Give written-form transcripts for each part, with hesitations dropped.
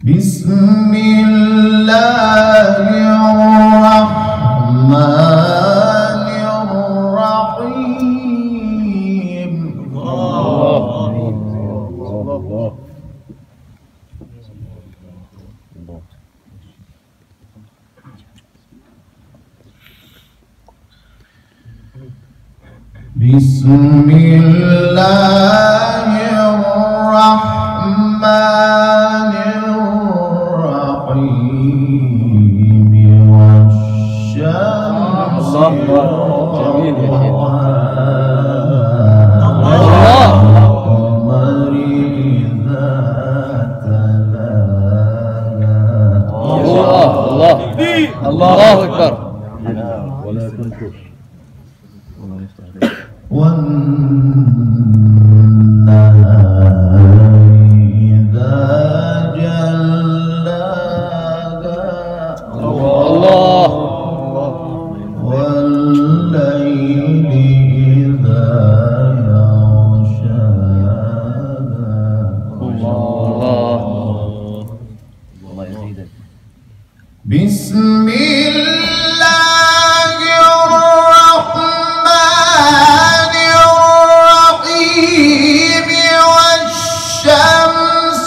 بسم الله الرحمن الرحيم. بسم الله الرحمن الرحيم والشمس والقمر إذا تلاها. الله أكبر. ولا تنكش والنهار إذا جلاها. الله. والليل إذا يغشاها. الله يزيدك. بسم الله الرحمن الرحيم والشمس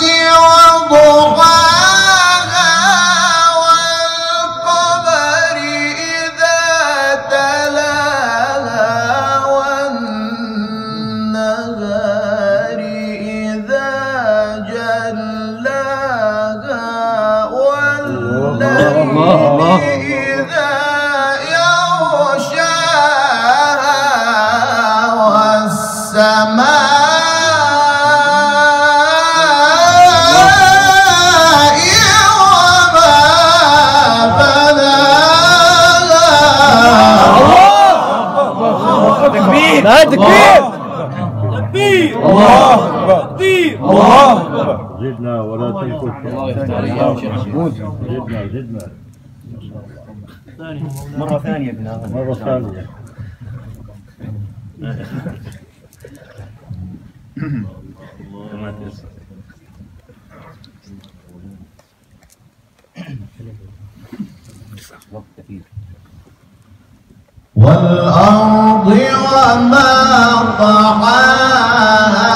وضحاها والقمر إذا تلاها والنهار إذا جلاها والليل إذا يغشاها والسماء وما بناها. تكبير. الله أكبر. الله أكبر. زدنا ولا تنكش. الله يفتح عليك يا شيخ محمود. زدنا مرة ثانية ابن مرة ثانية. والأرض وما طحاها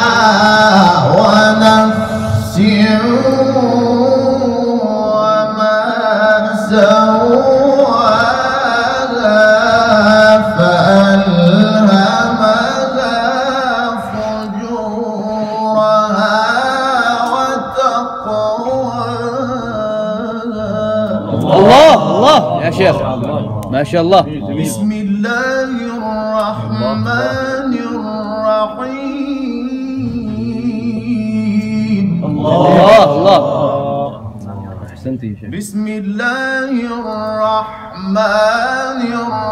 ونفس وما سواها فألهمها فجورها وتقواها. الله يا شيخ ما شاء الله. بسم الله الرحمن الرحيم. الله أحسنت يا شيخ. بسم الله الرحمن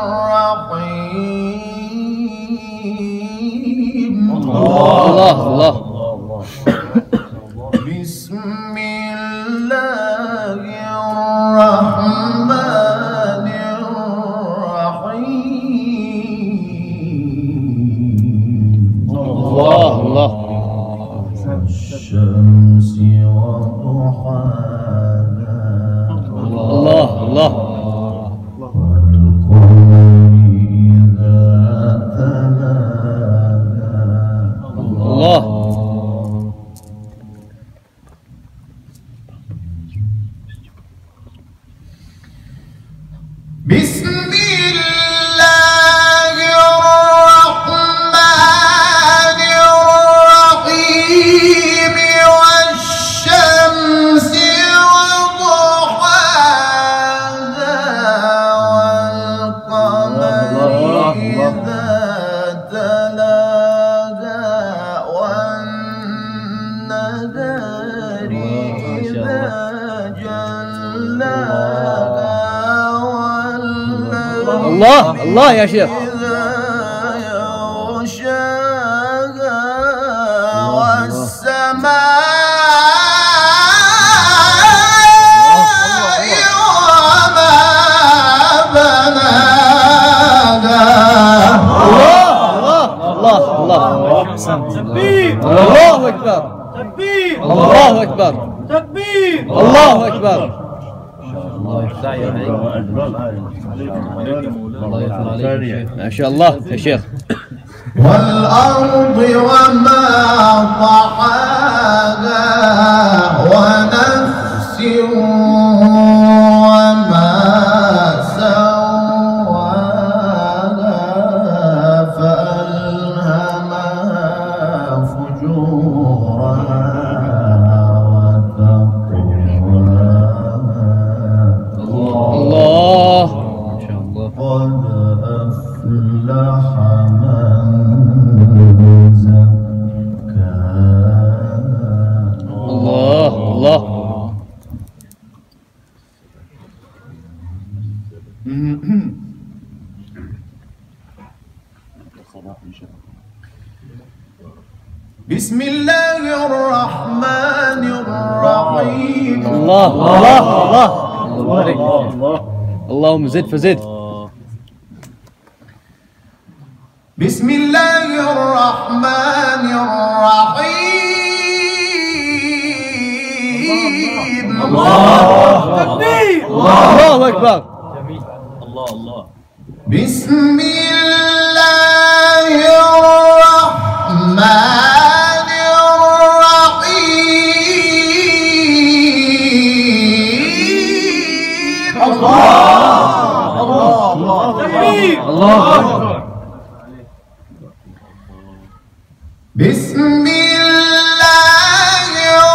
الرحيم. الله بسم الله الرحمن الرحيم. الله الشمس وضحاها الله والقمر إذا تلاها. الله. بسم الله الرحمن الرحيم والشمس وضحاها والقمر إذا تلاها والنهار إذا جلاها الله يا شيخ. إذا يغشاها والسماء وما بناها. الله تكبير. الله أكبر. تكبير. الله أكبر. تكبير. الله أكبر. ما شاء الله يا شيخ. والأرض وما طحاها ونفس وما سواها فألهمها فجورها وتقواها. الله ما شاء الله. قد أفلح من زكاها. الله الله. بسم الله الرحمن الرحيم. الله الله الله. اللهم زد فزد. بسم الله الرحمن الرحيم. الله أكبر. بسم الله الرحمن الرحيم. الله. بسم الله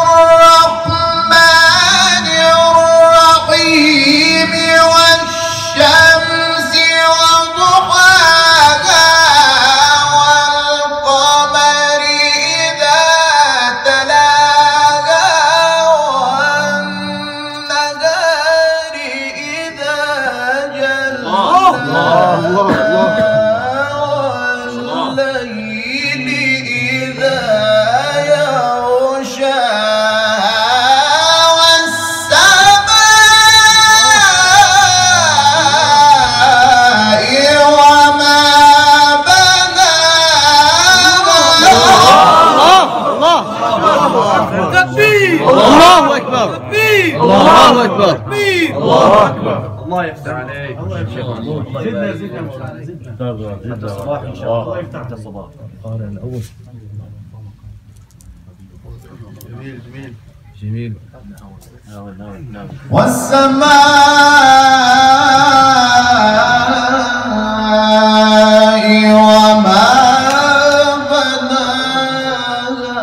الرحمن الرحيم. والشمس وضحاها والقمر إذا تلاها والنهار إذا جلاها والليل إذا يغشاها والسماء وما بناها. تكبير. الله أكبر. الله أكبر. الله أكبر. الله يفتح عليك. زدنا الصباح ان شاء الله يفتح الصباح. جميل. والسماء وما بناها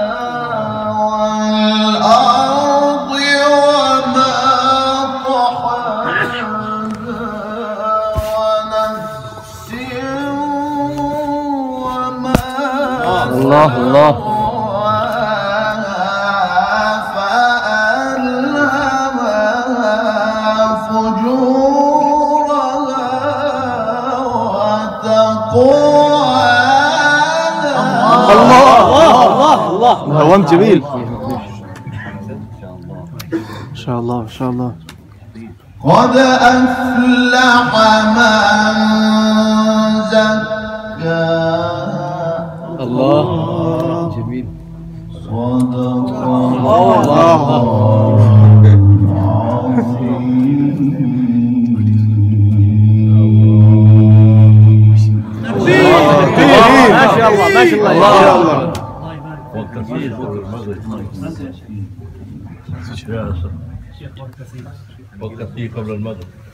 والأرض وما طحاها ونفس وما الله الله. هوام جميل. ما شاء الله ما شاء الله. قد أفلح من زكاها. الله جميل. صدق الله. ما شاء الله ما شاء الله. ما شاء الله. وقت فيه قبل المغرب.